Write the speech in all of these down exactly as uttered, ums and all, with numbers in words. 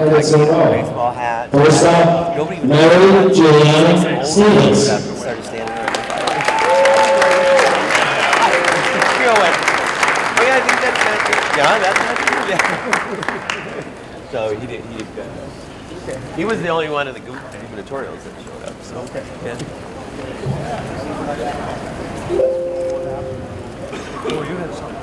candidates in a row. Baseball hat. First up, Mary Giuliani Stevens. Started standing there. You went, oh yeah, I think that's not, yeah, that's not true. Yeah. So he did, he did good. Okay. He was the only one in the gubernatorials that showed up. So. Okay. Yeah. Oh, you had something.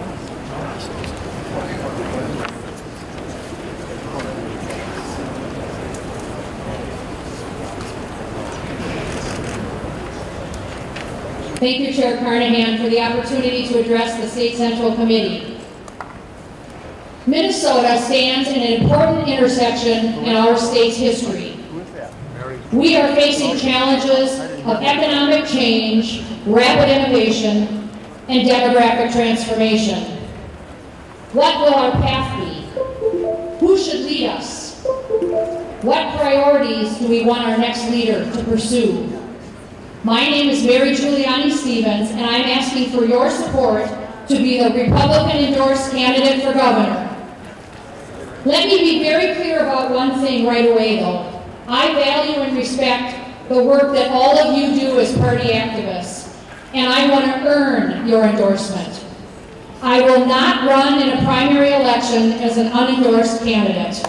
Thank you, Chair Carnahan, for the opportunity to address the State Central Committee. Minnesota stands in an important intersection in our state's history. We are facing challenges of economic change, rapid innovation, and demographic transformation. What will our path be? Who should lead us? What priorities do we want our next leader to pursue? My name is Mary Giuliani Stevens, and I'm asking for your support to be the Republican-endorsed candidate for governor. Let me be very clear about one thing right away, though. I value and respect the work that all of you do as party activists, and I want to earn your endorsement. I will not run in a primary election as an unendorsed candidate.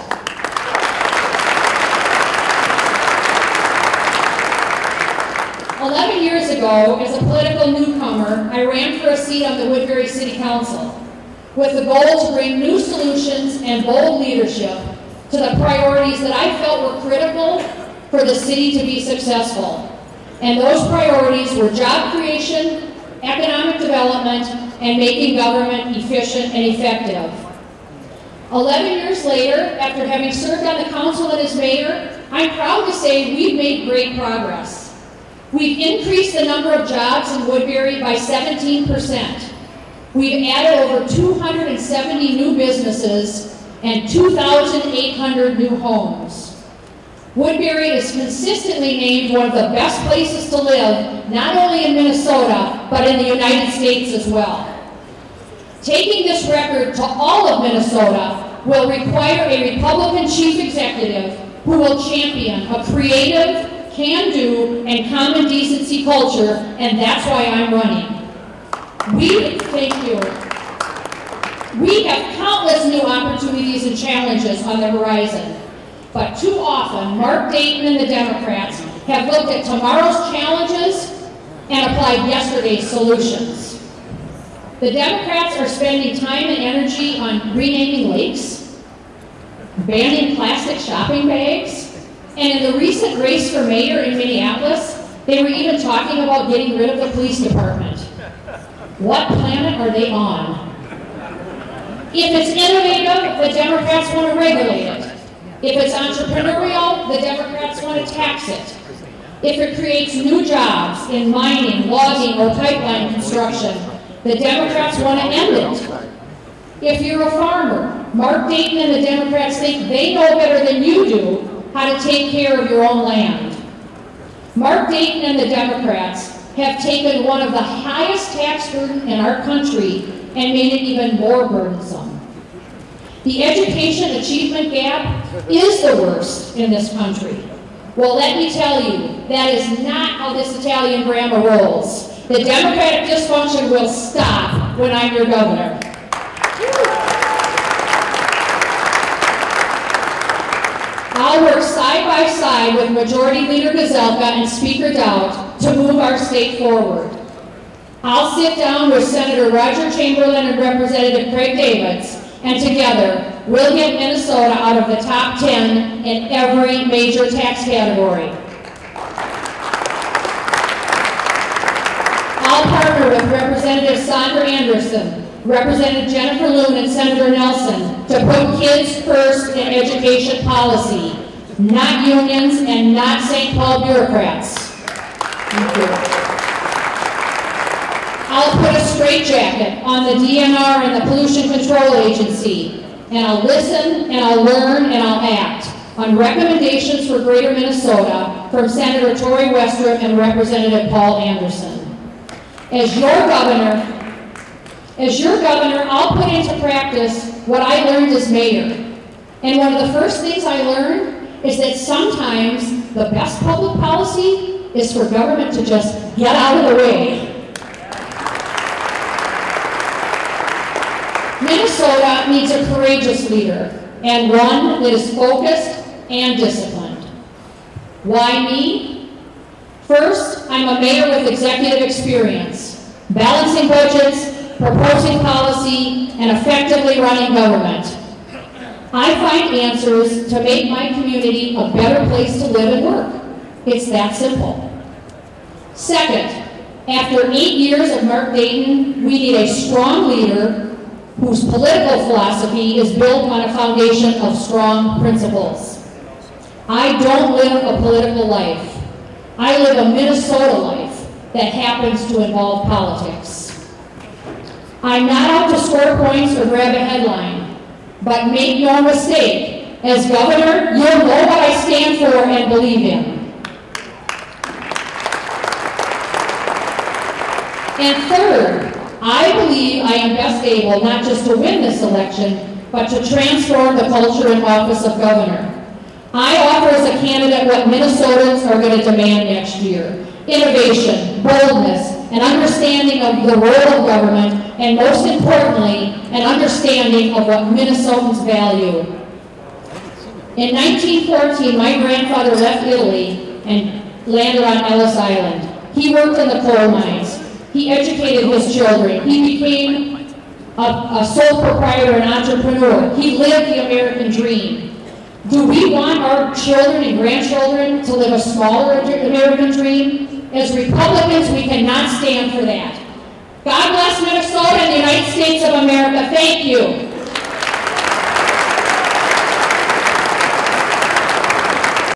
Eleven years ago, as a political newcomer, I ran for a seat on the Woodbury City Council with the goal to bring new solutions and bold leadership to the priorities that I felt were critical for the city to be successful. And those priorities were job creation, economic development, and making government efficient and effective. Eleven years later, after having served on the council and as mayor, I'm proud to say we've made great progress. We've increased the number of jobs in Woodbury by seventeen percent. We've added over two hundred seventy new businesses and two thousand eight hundred new homes. Woodbury is consistently named one of the best places to live, not only in Minnesota, but in the United States as well. Taking this record to all of Minnesota will require a Republican chief executive who will champion a creative, can-do, and common decency culture, and that's why I'm running. We, thank you. We have countless new opportunities and challenges on the horizon, but too often, Mark Dayton and the Democrats have looked at tomorrow's challenges and applied yesterday's solutions. The Democrats are spending time and energy on renaming lakes, banning plastic shopping bags, and in the recent race for mayor in Minneapolis, they were even talking about getting rid of the police department. What planet are they on? If it's innovative, the Democrats want to regulate it. If it's entrepreneurial, the Democrats want to tax it. If it creates new jobs in mining, logging, or pipeline construction, the Democrats want to end it. If you're a farmer, Mark Dayton and the Democrats think they know better than you do how to take care of your own land. Mark Dayton and the Democrats have taken one of the highest tax burden in our country and made it even more burdensome. The education achievement gap is the worst in this country. Well, let me tell you, that is not how this Italian grammar rolls. The Democratic dysfunction will stop when I'm your governor. I'll work side by side with Majority Leader Gazelka and Speaker Dowd to move our state forward. I'll sit down with Senator Roger Chamberlain and Representative Craig Davids, and together we'll get Minnesota out of the top ten in every major tax category. I'll partner with Representative Sandra Anderson, Representative Jennifer Loon, and Senator Nelson to put kids first in education policy, not unions and not Saint Paul bureaucrats. Thank you. I'll put a straitjacket on the D N R and the Pollution Control Agency, and I'll listen, and I'll learn, and I'll act on recommendations for Greater Minnesota from Senator Tori Westrup and Representative Paul Anderson. As your governor, As your governor, I'll put into practice what I learned as mayor. And one of the first things I learned is that sometimes the best public policy is for government to just get out of the way. Minnesota needs a courageous leader and one that is focused and disciplined. Why me? First, I'm a mayor with executive experience, balancing budgets, proposing policy, and effectively running government. I find answers to make my community a better place to live and work. It's that simple. Second, after eight years of Mark Dayton, we need a strong leader whose political philosophy is built on a foundation of strong principles. I don't live a political life. I live a Minnesota life that happens to involve politics. I'm not out to score points or grab a headline, but make no mistake, as governor, you'll know what I stand for and believe in. And third, I believe I am best able not just to win this election, but to transform the culture and office of governor. I offer as a candidate what Minnesotans are going to demand next year: innovation, boldness, an understanding of the role of government, and most importantly, an understanding of what Minnesotans value. In nineteen fourteen, my grandfather left Italy and landed on Ellis Island. He worked in the coal mines. He educated his children. He became a, a sole proprietor and entrepreneur. He lived the American dream. Do we want our children and grandchildren to live a smaller American dream? As Republicans, we cannot stand for that. God bless Minnesota and the United States of America. Thank you.